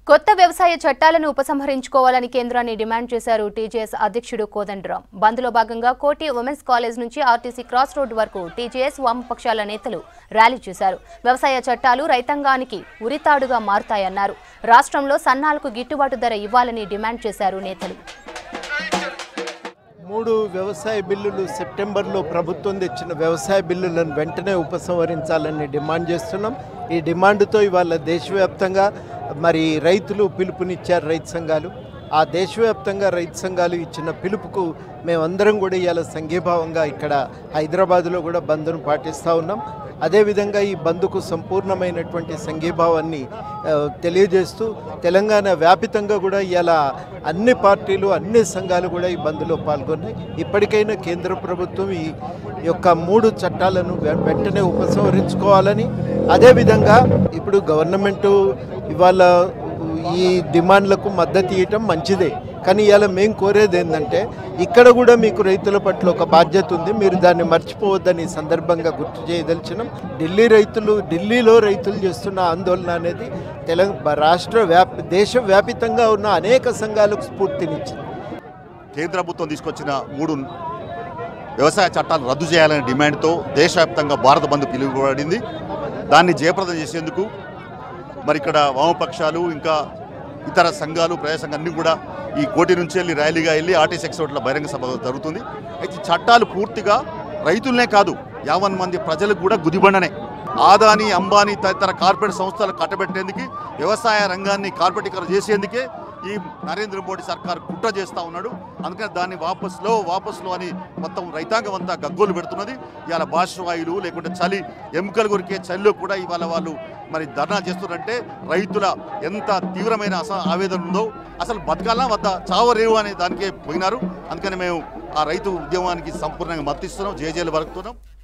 కొత్త వ్యవసాయ చట్టాలను ఉపసంహరించుకోవాలని కేంద్రాన్ని డిమాండ్ చేశారు టీజేఎస్ అధ్యక్షుడు కోదండరాం. బంద్లో భాగంగా కోటి ఉమెన్స్ కాలేజ్ నుంచి ఆర్టీసీ క్రాస్ రోడ్ వరకు టీజేఎస్ వామపక్షాల నేతలు ర్యాలీ చేశారు. వ్యవసాయ చట్టాలు రైతాంగానికి ఉరితాడుగా మారుతాయన్నారు. రాష్ట్రంలో సన్నాలకు గిట్టుబాటు ధర ఇవ్వాలని డిమాండ్ చేశారు నేతలు. 3 వ్యవసాయ బిల్లులు సెప్టెంబర్లో ప్రభుత్వం తెచ్చిన వ్యవసాయ బిల్లులను వెంటనే ఉపసంహరించాలని డిమాండ్ చేస్తున్నాం. ఈ డిమాండ్తో ఇవాళ దేశవ్యాప్తంగా మరి రైతులు పిలుపునిచ్చారు. రైతు సంఘాలు ఆ దేశవ్యాప్తంగా రైతు సంఘాలు ఇచ్చిన పిలుపుకు మేమందరం కూడా ఇవాళ సంఘీభావంగా ఇక్కడ హైదరాబాద్లో కూడా బంద్ను పాటిస్తూ ఉన్నాం. అదేవిధంగా ఈ బంద్కు సంపూర్ణమైనటువంటి సంఘీభావాన్ని తెలియజేస్తూ తెలంగాణ వ్యాపితంగా కూడా ఇవాళ అన్ని పార్టీలు అన్ని సంఘాలు కూడా ఈ బంద్లో పాల్గొన్నాయి. ఇప్పటికైనా కేంద్ర ప్రభుత్వం ఈ యొక్క 3 చట్టాలను వెంటనే ఉపసంహరించుకోవాలని, అదేవిధంగా ఇప్పుడు గవర్నమెంటు ఇవాళ ఈ డిమాండ్లకు మద్దతు ఇవ్వటం మంచిదే. కానీ ఇలా మేము కోరేది ఏంటంటే ఇక్కడ కూడా మీకు రైతుల పట్ల ఒక బాధ్యత ఉంది, మీరు దాన్ని మర్చిపోవద్దని సందర్భంగా గుర్తు చేయదలిచినాం. ఢిల్లీలో రైతులు చేస్తున్న ఆందోళన అనేది దేశవ్యాపితంగా ఉన్న అనేక సంఘాలకు స్ఫూర్తినిచ్చింది. కేంద్ర ప్రభుత్వం తీసుకొచ్చిన 3 వ్యవసాయ చట్టాలు రద్దు చేయాలనే డిమాండ్తో దేశవ్యాప్తంగా భారత బంద్ పిలువబడింది. దాన్ని జయప్రదం చేసేందుకు మరి ఇక్కడ వామపక్షాలు ఇంకా ఇతర సంఘాలు ప్రజా సంఘాలు అన్నీ కూడా ఈ కోటి నుంచి వెళ్ళి ర్యాలీగా వెళ్ళి ఆర్టీసీ ఎక్స్పోర్ట్ల బహిరంగ సభ జరుగుతుంది. అయితే చట్టాలు పూర్తిగా రైతులనే కాదు 50 మంది ప్రజలకు కూడా గుదిబండనే. ఆదాని అంబానీ తదితర కార్పొరేట్ సంస్థలు కట్టబెట్టేందుకు వ్యవసాయ రంగాన్ని కార్పొరేటీకరణ చేసేందుకే ఈ నరేంద్ర మోడీ సర్కార్ కుట్ర చేస్తూ ఉన్నాడు. అందుకని దాన్ని వాపస్లో అని మొత్తం రైతాంగం అంతా గగ్గోలు పెడుతున్నది. ఇవాళ బాష్వాయులు లేకుంటే చలి ఎముకలు కొరికే చలిలో కూడా ఇవాళ వాళ్ళు మరి ధర్నా చేస్తున్నారంటే రైతుల ఎంత తీవ్రమైన ఆవేదన ఉందో, అసలు బతకాలా వద్ద చావరేవు అనే దానికే పోయినారు. అందుకని మేము ఆ రైతు ఉద్యమానికి సంపూర్ణంగా మద్దతిస్తున్నాం, జేజేలు వరకుతున్నాం.